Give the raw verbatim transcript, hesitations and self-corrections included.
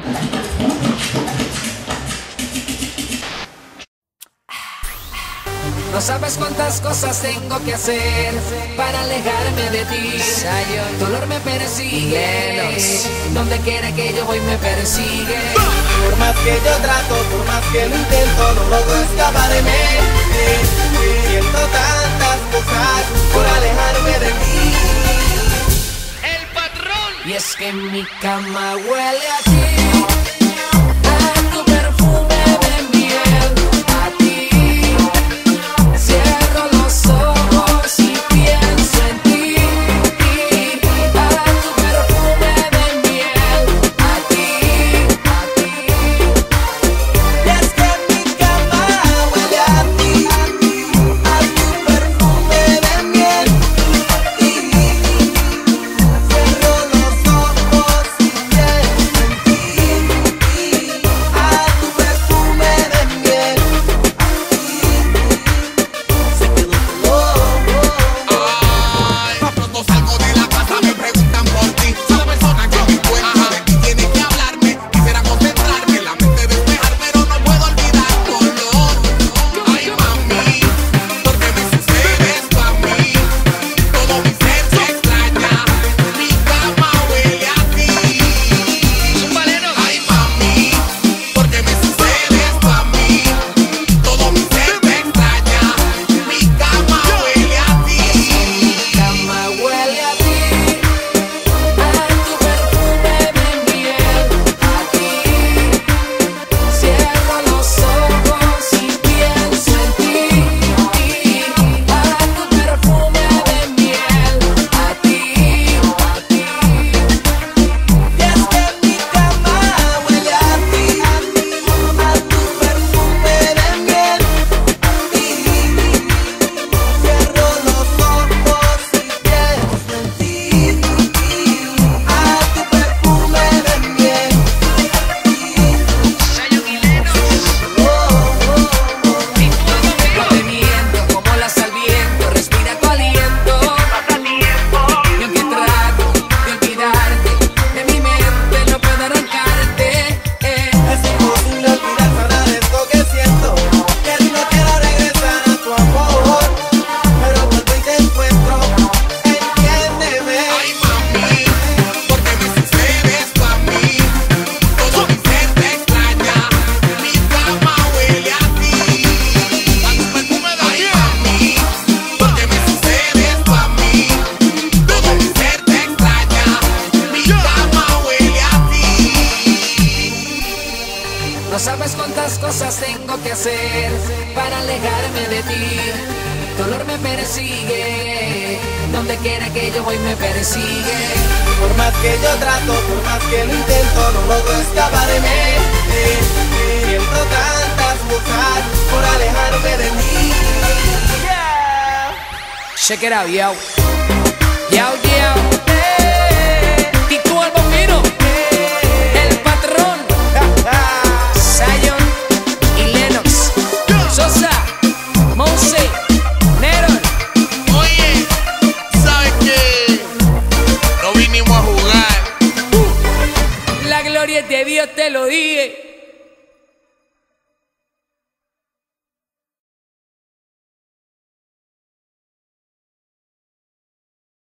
No sabes cuántas cosas tengo que hacer para alejarme de ti. El dolor me persigue, donde quiera que yo voy me persigue. Por más que yo trato, por más que lo intento, no logro escaparme. Siento tantas cosas por alejarme de ti. El patrón. Y es que mi cama huele a ti. No sabes cuántas cosas tengo que hacer para alejarme de ti. Dolor me persigue, donde quiera que yo voy me persigue. Por más que yo trato, por más que lo intento, no logro escaparme. Siento tantas cosas por alejarme de ti. Yeah. Check it out, yo. Yo, yo. Tito el Bambino. El patrón. Zion y Lennox. Sosa, Monse, Neron. Oye, ¿sabes qué? No vinimos a jugar. La gloria es de Dios, te lo dije.